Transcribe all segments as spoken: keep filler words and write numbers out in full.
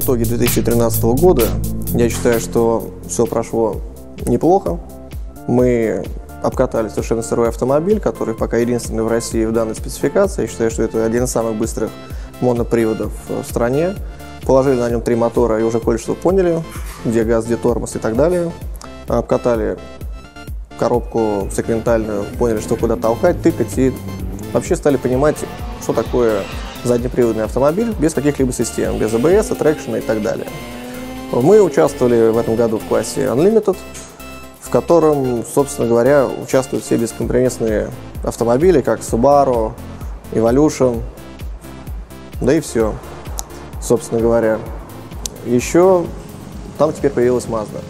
итоги две тысячи тринадцатого года. Я считаю, что все прошло неплохо. Мы обкатали совершенно сырой автомобиль, который пока единственный в России в данной спецификации. Я считаю, что это один из самых быстрых моноприводов в стране. Положили на нем три мотора и уже кое-что поняли, где газ, где тормоз и так далее. Обкатали коробку сегментальную, поняли, что куда толкать, тыкать, и вообще стали понимать, что такое заднеприводный автомобиль без каких-либо систем, без эй би эс, трекшена и так далее. Мы участвовали в этом году в классе Unlimited, в котором, собственно говоря, участвуют все бескомпромиссные автомобили, как Subaru, Evolution, да и все, собственно говоря. Еще там теперь появилась Mazda.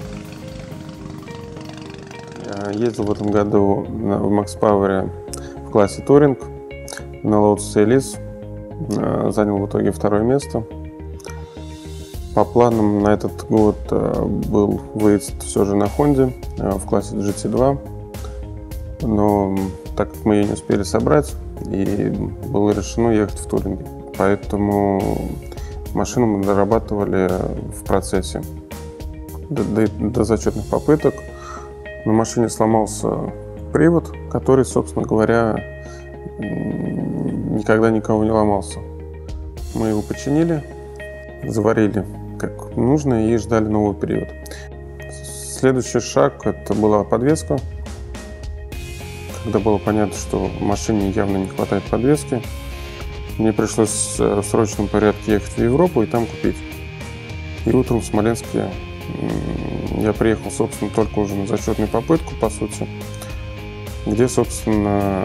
Я ездил в этом году в Макс Пауэре в классе Touring на Lotus Elise, занял в итоге второе место. По планам на этот год был выезд все же на Honda в классе джи ти два, но так как мы ее не успели собрать, и было решено ехать в Туринге, поэтому машину мы дорабатывали в процессе до, до, до зачетных попыток. На машине сломался привод, который, собственно говоря, никогда никого не ломался. Мы его починили, заварили как нужно и ждали новый привод. Следующий шаг — это была подвеска. Когда было понятно, что машине явно не хватает подвески, мне пришлось в срочном порядке ехать в Европу и там купить. И утром в Смоленске я приехал, собственно, только уже на зачетную попытку, по сути, где, собственно,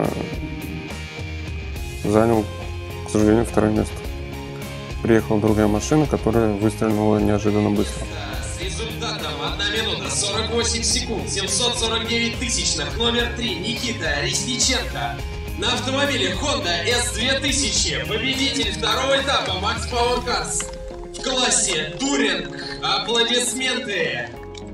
занял, к сожалению, второе место. Приехала другая машина, которая выстрелила неожиданно быстро. С результатом одна минута сорок восемь секунд семьсот сорок девять тысячных, номер три, Никита Ресниченко. На автомобиле Honda эс две тысячи, победитель второго этапа Max Power Cars в классе Touring. Аплодисменты!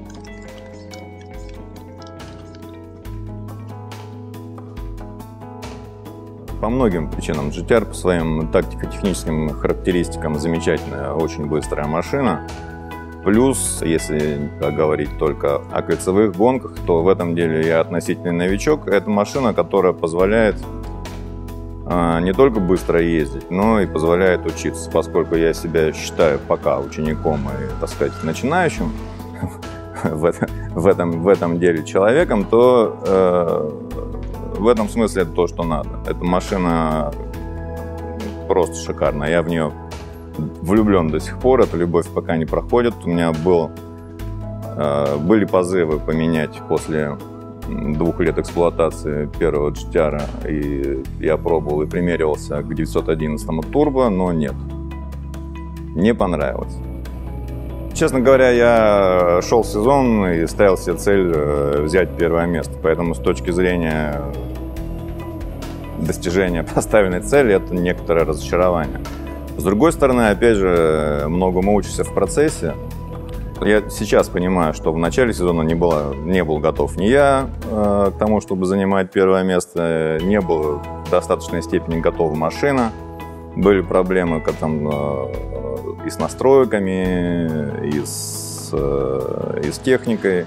По многим причинам джи ти ар, по своим тактико-техническим характеристикам, замечательная, очень быстрая машина. Плюс, если говорить только о кольцевых гонках, то в этом деле я относительный новичок. Это машина, которая позволяет а, не только быстро ездить, но и позволяет учиться. Поскольку я себя считаю пока учеником и, так сказать, начинающим в, это, в, этом, в этом деле человеком, то э, в этом смысле это то, что надо. Эта машина просто шикарная. Я в нее влюблен до сих пор. Эта любовь пока не проходит. У меня был, э, были позывы поменять после двух лет эксплуатации первого джи ти ар. И я пробовал и примеривался к девятьсот одиннадцатому турбо, но нет. Не понравилось. Честно говоря, я шел в сезон и ставил себе цель взять первое место. Поэтому с точки зрения достижения поставленной цели это некоторое разочарование. С другой стороны, опять же, многому учишься в процессе. Я сейчас понимаю, что в начале сезона не, было, не был готов ни я э, к тому, чтобы занимать первое место, не была в достаточной степени готова машина. Были проблемы там, э, и с настройками, и с, э, и с техникой.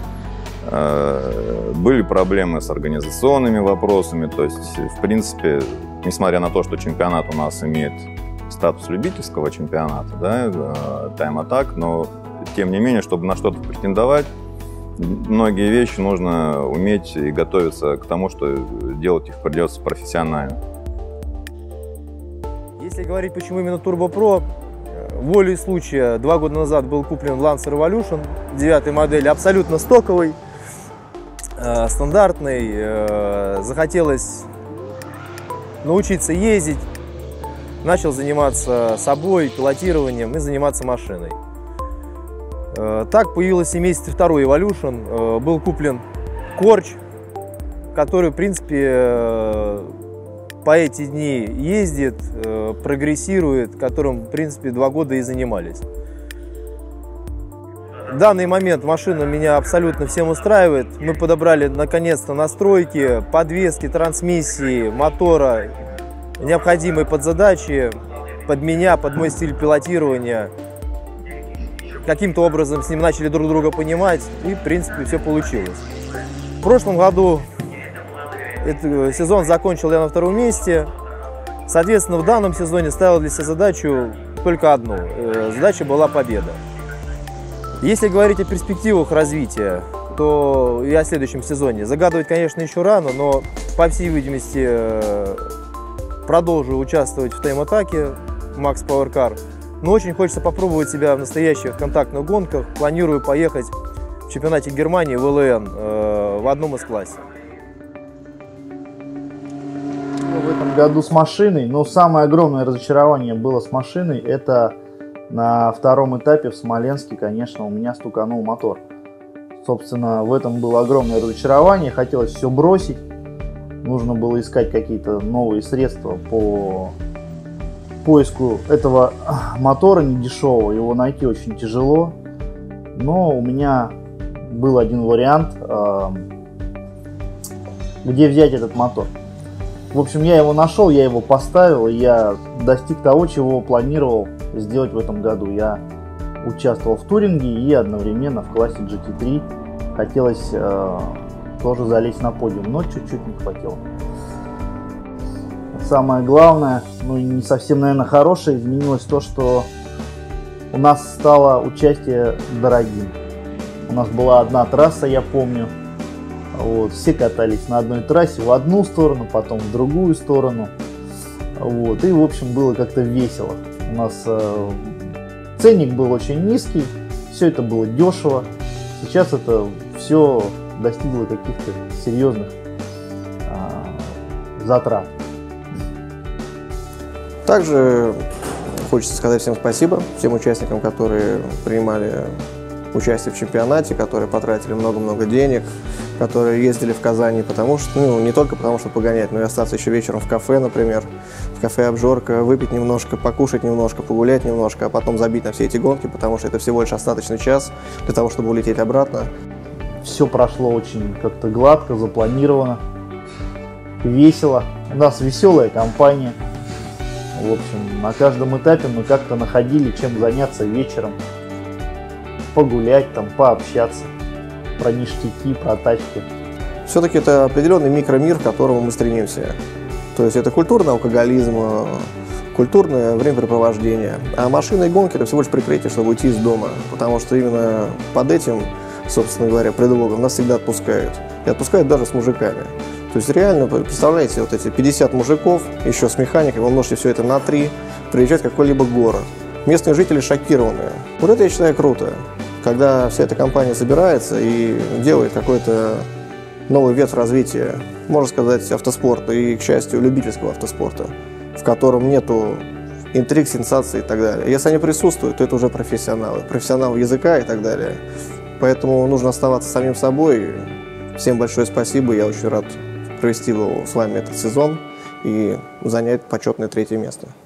Э, были проблемы с организационными вопросами. То есть, в принципе, несмотря на то, что чемпионат у нас имеет статус любительского чемпионата, да, Time Attack, но тем не менее, чтобы на что-то претендовать, многие вещи нужно уметь и готовиться к тому, что делать их придется профессионально. Если говорить, почему именно Turbo Pro, волей случая два года назад был куплен Lancer Evolution девятой модели, абсолютно стоковый, э, стандартный. Э, захотелось научиться ездить, начал заниматься собой, пилотированием и заниматься машиной. Э, так появился в месяце второй Evolution, э, был куплен Корч, который, в принципе, э, по эти дни ездит, э, прогрессирует, которым, в принципе, два года и занимались. В данный момент машина меня абсолютно всем устраивает. Мы подобрали, наконец-то, настройки, подвески, трансмиссии, мотора, необходимые под задачи, под меня, под мой стиль пилотирования. каким-то образом с ним начали друг друга понимать, и, в принципе, все получилось. В прошлом году этот сезон закончил я на втором месте. Соответственно, в данном сезоне ставил для себя задачу только одну. Задача была победа. Если говорить о перспективах развития, то и о следующем сезоне загадывать, конечно, еще рано, но, по всей видимости, продолжу участвовать в тайм-атаке Max Power Car. Но очень хочется попробовать себя в настоящих контактных гонках. Планирую поехать в чемпионате Германии в эл эн э, в одном из классов. В этом году с машиной, но самое огромное разочарование было с машиной, это на втором этапе в Смоленске, конечно, у меня стуканул мотор. Собственно, в этом было огромное разочарование, хотелось все бросить, нужно было искать какие-то новые средства по поиску этого мотора недешевого, его найти очень тяжело, но у меня был один вариант, где взять этот мотор. В общем, я его нашел, я его поставил, и я достиг того, чего планировал сделать в этом году. Я участвовал в туринге и одновременно в классе джи ти три. Хотелось э, тоже залезть на подиум, но чуть-чуть не хватило. Самое главное, ну и не совсем, наверное, хорошее, изменилось то, что у нас стало участие дорогим. У нас была одна трасса, я помню. Вот, все катались на одной трассе в одну сторону, потом в другую сторону. Вот, и, в общем, было как-то весело. У нас э, ценник был очень низкий, все это было дешево. Сейчас это все достигло каких-то серьезных э, затрат. Также хочется сказать всем спасибо, всем участникам, которые принимали участие в чемпионате, которые потратили много-много денег, которые ездили в Казани, потому что, ну, не только потому, что погонять, но и остаться еще вечером в кафе, например, в кафе «Обжорка», выпить немножко, покушать немножко, погулять немножко, а потом забить на все эти гонки, потому что это всего лишь остаточный час для того, чтобы улететь обратно. Все прошло очень как-то гладко, запланировано, весело. У нас веселая компания. В общем, на каждом этапе мы как-то находили, чем заняться вечером. Погулять, там, пообщаться, про ништяки, про тачки. Все-таки это определенный микромир, к которому мы стремимся. То есть это культурный алкоголизм, культурное времяпрепровождение. А машины и гонки – это всего лишь прикрытие, чтобы уйти из дома. Потому что именно под этим, собственно говоря, предлогом нас всегда отпускают. И отпускают даже с мужиками. То есть реально, представляете, вот эти пятьдесят мужиков, еще с механикой, вы умножьте все это на три, приезжать в какой-либо город. Местные жители шокированы. Вот это, я считаю, круто. Когда вся эта компания собирается и делает какой-то новый ветвь развития, можно сказать, автоспорта и, к счастью, любительского автоспорта, в котором нету интриг, сенсаций и так далее. Если они присутствуют, то это уже профессионалы, профессионалы языка и так далее. Поэтому нужно оставаться самим собой. Всем большое спасибо, я очень рад провести с вами этот сезон и занять почетное третье место.